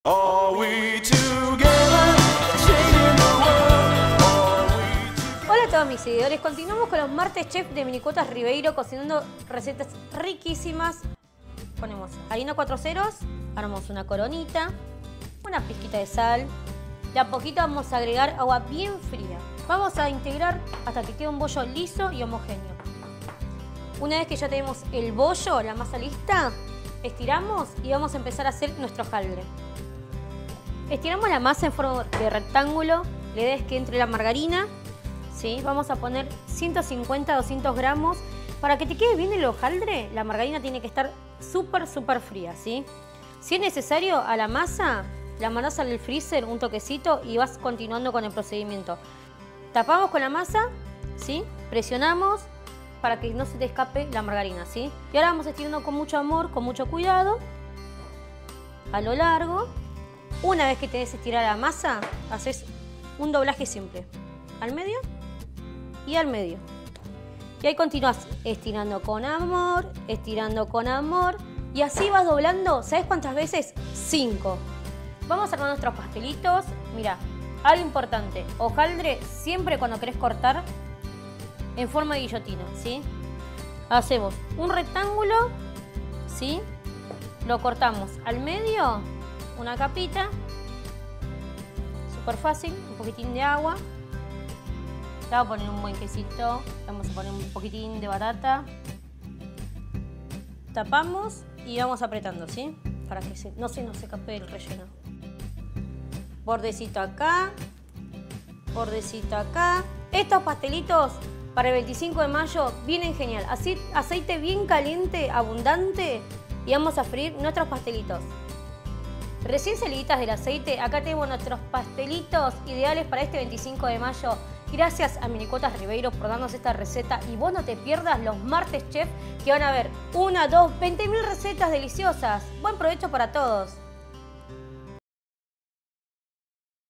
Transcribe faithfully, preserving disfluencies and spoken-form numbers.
Are we together, changing the world? Are we Hola a todos mis seguidores, continuamos con los martes chef de Minicuotas Ribeiro cocinando recetas riquísimas. Ponemos harina cuatro ceros, armamos una coronita, una pizquita de sal. De a poquito vamos a agregar agua bien fría. Vamos a integrar hasta que quede un bollo liso y homogéneo. Una vez que ya tenemos el bollo, la masa lista, estiramos y vamos a empezar a hacer nuestro hojaldre. Estiramos la masa en forma de rectángulo, la idea es que entre la margarina, ¿sí? Vamos a poner ciento cincuenta a doscientos gramos. Para que te quede bien el hojaldre, la margarina tiene que estar súper, súper fría, ¿sí? Si es necesario, a la masa la mandás al freezer un toquecito y vas continuando con el procedimiento. Tapamos con la masa, ¿sí? Presionamos para que no se te escape la margarina, ¿sí? Y ahora vamos estirando con mucho amor, con mucho cuidado, a lo largo. Una vez que tenés estirada la masa, haces un doblaje simple, al medio y al medio. Y ahí continúas estirando con amor, estirando con amor, y así vas doblando, ¿sabes cuántas veces? Cinco. Vamos a armar nuestros pastelitos. Mira, algo importante, hojaldre siempre cuando querés cortar en forma de guillotina, ¿sí? Hacemos un rectángulo, ¿sí? Lo cortamos al medio, una capita, súper fácil, un poquitín de agua. Le vamos a poner un buen quesito, le vamos a poner un poquitín de batata. Tapamos y vamos apretando, ¿sí? Para que se, no se nos escape el relleno. Bordecito acá, bordecito acá. Estos pastelitos para el veinticinco de mayo vienen genial. Así, aceite bien caliente, abundante, y vamos a freír nuestros pastelitos. Recién saliditas del aceite, acá tenemos nuestros pastelitos ideales para este veinticinco de mayo. Gracias a Minicuotas Ribeiro por darnos esta receta y vos no te pierdas los martes chef que van a ver una, dos, veinte mil recetas deliciosas. Buen provecho para todos.